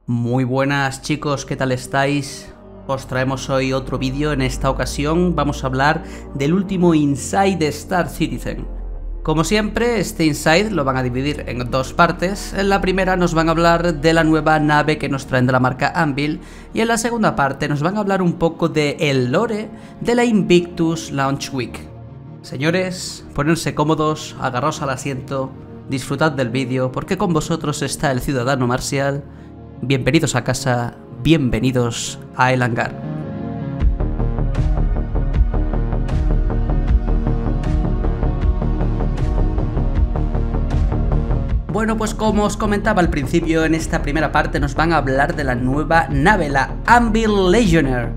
Muy buenas chicos, ¿qué tal estáis? Os traemos hoy otro vídeo. En esta ocasión vamos a hablar del último Inside de Star Citizen. Como siempre, este Inside lo van a dividir en dos partes. En la primera nos van a hablar de la nueva nave que nos traen de la marca Anvil, y en la segunda parte nos van a hablar un poco de el lore de la Invictus Launch Week. Señores, ponerse cómodos, agarraos al asiento, disfrutad del vídeo, porque con vosotros está el ciudadano Marcial. Bienvenidos a casa, bienvenidos a El Hangar. Bueno, pues como os comentaba al principio, en esta primera parte nos van a hablar de la nueva nave, la Anvil Legionnaire.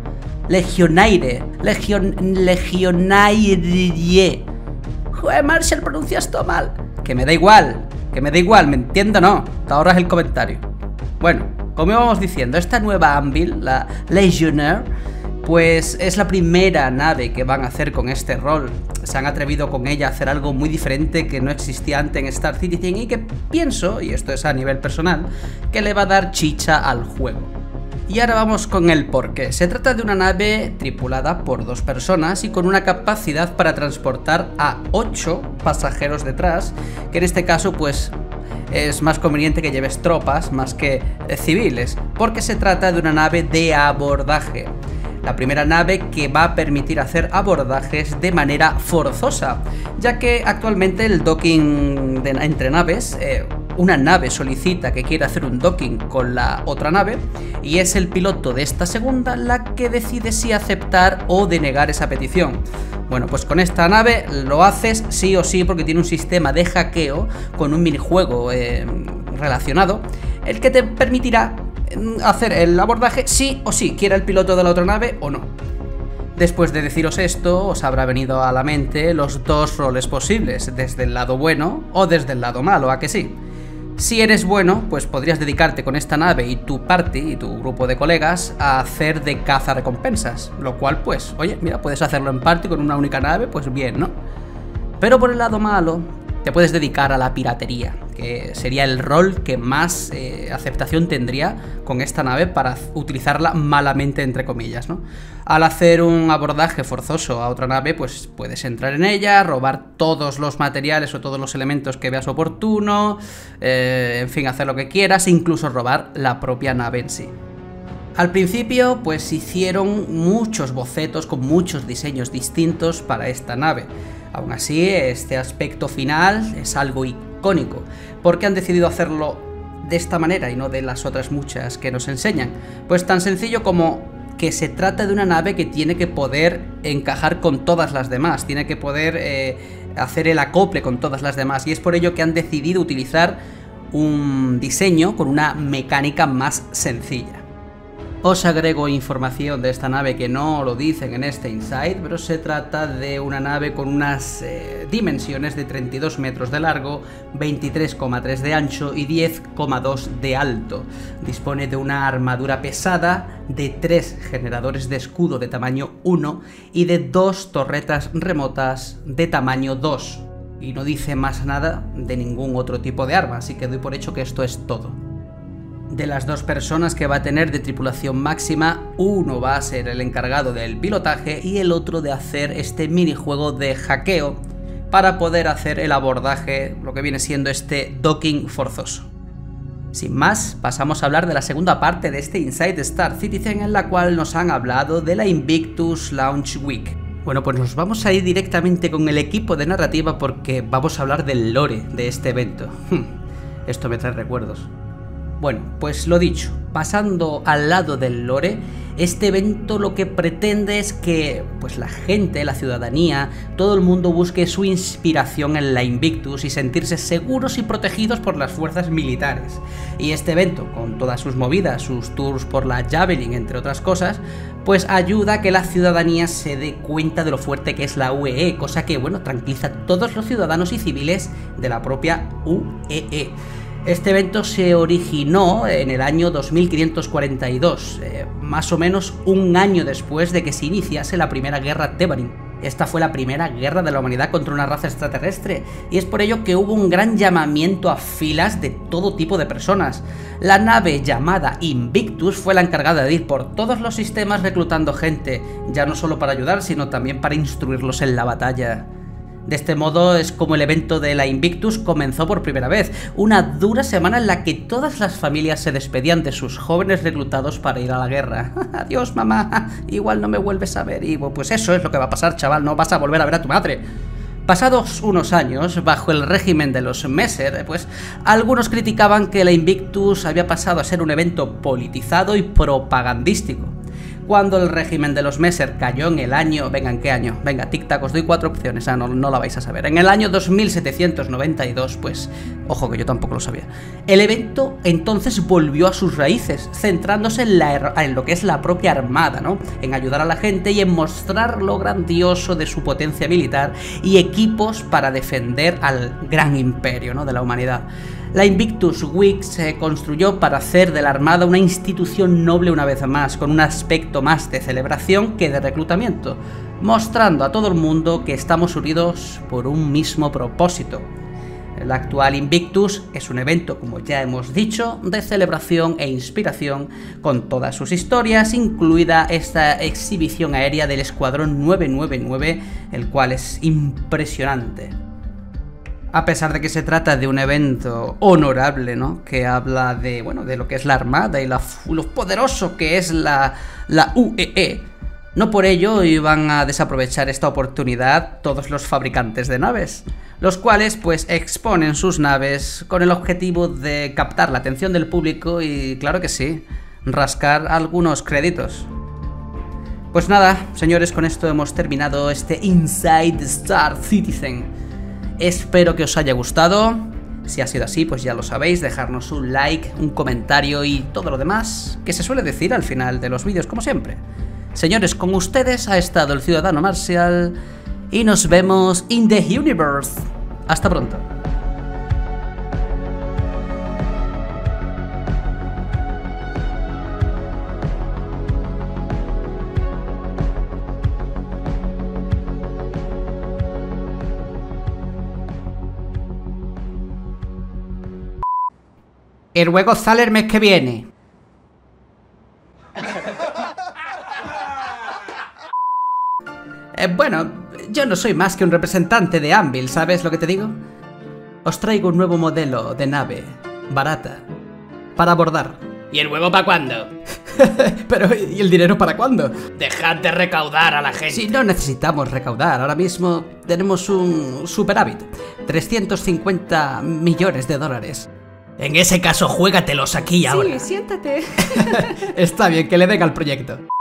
Legionnaire. Joder, Marshall, pronuncias todo mal. Que me da igual, me entiendo, no. Te ahorras el comentario. Bueno, como íbamos diciendo, esta nueva Anvil, la Legionnaire, pues es la primera nave que van a hacer con este rol. Se han atrevido con ella a hacer algo muy diferente que no existía antes en Star Citizen y que pienso, y esto es a nivel personal, que le va a dar chicha al juego. Y ahora vamos con el porqué. Se trata de una nave tripulada por 2 personas y con una capacidad para transportar a 8 pasajeros detrás, que en este caso pues es más conveniente que lleves tropas más que civiles, porque se trata de una nave de abordaje. La primera nave que va a permitir hacer abordajes de manera forzosa, ya que actualmente el docking entre naves, una nave solicita que quiere hacer un docking con la otra nave y es el piloto de esta segunda la que decide si aceptar o denegar esa petición. Bueno, pues con esta nave lo haces sí o sí, porque tiene un sistema de hackeo con un minijuego relacionado, el que te permitirá hacer el abordaje sí o sí, quiera el piloto de la otra nave o no. Después de deciros esto, os habrá venido a la mente los 2 roles posibles, desde el lado bueno o desde el lado malo, ¿a que sí? Si eres bueno, pues podrías dedicarte con esta nave y tu party y tu grupo de colegas a hacer de caza recompensas, lo cual pues, oye, mira, puedes hacerlo en party con una única nave, pues bien, ¿no? Pero por el lado malo, te puedes dedicar a la piratería, que sería el rol que más aceptación tendría con esta nave para utilizarla malamente, entre comillas, ¿no? Al hacer un abordaje forzoso a otra nave, pues puedes entrar en ella, robar todos los materiales o todos los elementos que veas oportuno, en fin, hacer lo que quieras, e incluso robar la propia nave en sí. Al principio, pues hicieron muchos bocetos con muchos diseños distintos para esta nave. Aún así, este aspecto final es algo icónico. ¿Por qué han decidido hacerlo de esta manera y no de las otras muchas que nos enseñan? Pues tan sencillo como que se trata de una nave que tiene que poder encajar con todas las demás, tiene que poder hacer el acople con todas las demás, y es por ello que han decidido utilizar un diseño con una mecánica más sencilla. Os agrego información de esta nave que no lo dicen en este Inside, pero se trata de una nave con unas dimensiones de 32 metros de largo, 23,3 de ancho y 10,2 de alto. Dispone de una armadura pesada, de 3 generadores de escudo de tamaño 1 y de 2 torretas remotas de tamaño 2. Y no dice más nada de ningún otro tipo de arma, así que doy por hecho que esto es todo. De las 2 personas que va a tener de tripulación máxima, uno va a ser el encargado del pilotaje y el otro de hacer este minijuego de hackeo para poder hacer el abordaje, lo que viene siendo este docking forzoso. Sin más, pasamos a hablar de la segunda parte de este Inside Star Citizen, en la cual nos han hablado de la Invictus Launch Week. Bueno, pues nos vamos a ir directamente con el equipo de narrativa porque vamos a hablar del lore de este evento. Esto me trae recuerdos. Bueno, pues lo dicho, pasando al lado del lore, este evento lo que pretende es que pues la gente, la ciudadanía, todo el mundo busque su inspiración en la Invictus y sentirse seguros y protegidos por las fuerzas militares. Y este evento, con todas sus movidas, sus tours por la Javelin, entre otras cosas, pues ayuda a que la ciudadanía se dé cuenta de lo fuerte que es la UEE, cosa que, bueno, tranquiliza a todos los ciudadanos y civiles de la propia UEE. Este evento se originó en el año 2542, más o menos un año después de que se iniciase la primera guerra Tevarin. Esta fue la primera guerra de la humanidad contra una raza extraterrestre, y es por ello que hubo un gran llamamiento a filas de todo tipo de personas. La nave llamada Invictus fue la encargada de ir por todos los sistemas reclutando gente, ya no solo para ayudar, sino también para instruirlos en la batalla. De este modo es como el evento de la Invictus comenzó por primera vez, una dura semana en la que todas las familias se despedían de sus jóvenes reclutados para ir a la guerra. Adiós mamá, igual no me vuelves a ver, y pues eso es lo que va a pasar, chaval, no vas a volver a ver a tu madre. Pasados unos años, bajo el régimen de los Messer, pues algunos criticaban que la Invictus había pasado a ser un evento politizado y propagandístico. Cuando el régimen de los Messer cayó en el año... Venga, ¿en qué año? Venga, tic-tac, os doy 4 opciones, no la vais a saber. En el año 2792, pues... Ojo, que yo tampoco lo sabía. El evento entonces volvió a sus raíces, centrándose en lo que es la propia armada, ¿no? En ayudar a la gente y en mostrar lo grandioso de su potencia militar y equipos para defender al gran imperio, ¿no?, de la humanidad. La Invictus Week se construyó para hacer de la Armada una institución noble una vez más, con un aspecto más de celebración que de reclutamiento, mostrando a todo el mundo que estamos unidos por un mismo propósito. El actual Invictus es un evento, como ya hemos dicho, de celebración e inspiración, con todas sus historias, incluida esta exhibición aérea del Escuadrón 999, el cual es impresionante. A pesar de que se trata de un evento honorable, ¿no?, que habla de, bueno, de lo que es la Armada y lo poderoso que es la UEE, no por ello iban a desaprovechar esta oportunidad todos los fabricantes de naves, los cuales pues exponen sus naves con el objetivo de captar la atención del público y, claro que sí, rascar algunos créditos. Pues nada, señores, con esto hemos terminado este Inside Star Citizen. Espero que os haya gustado. Si ha sido así, pues ya lo sabéis, dejarnos un like, un comentario y todo lo demás que se suele decir al final de los vídeos, como siempre. Señores, con ustedes ha estado el Ciudadano Marcial y nos vemos in the universe. Hasta pronto. Y luego sale el mes que viene. Bueno, yo no soy más que un representante de Anvil, ¿sabes lo que te digo? Os traigo un nuevo modelo de nave, barata, para abordar. ¿Y el huevo para cuándo? Pero, ¿y el dinero para cuándo? Dejad de recaudar a la gente. Si no necesitamos recaudar, ahora mismo tenemos un superávit, 350 millones de dólares. En ese caso, juégatelos aquí ahora. Sí, siéntate. Está bien, que le den al proyecto.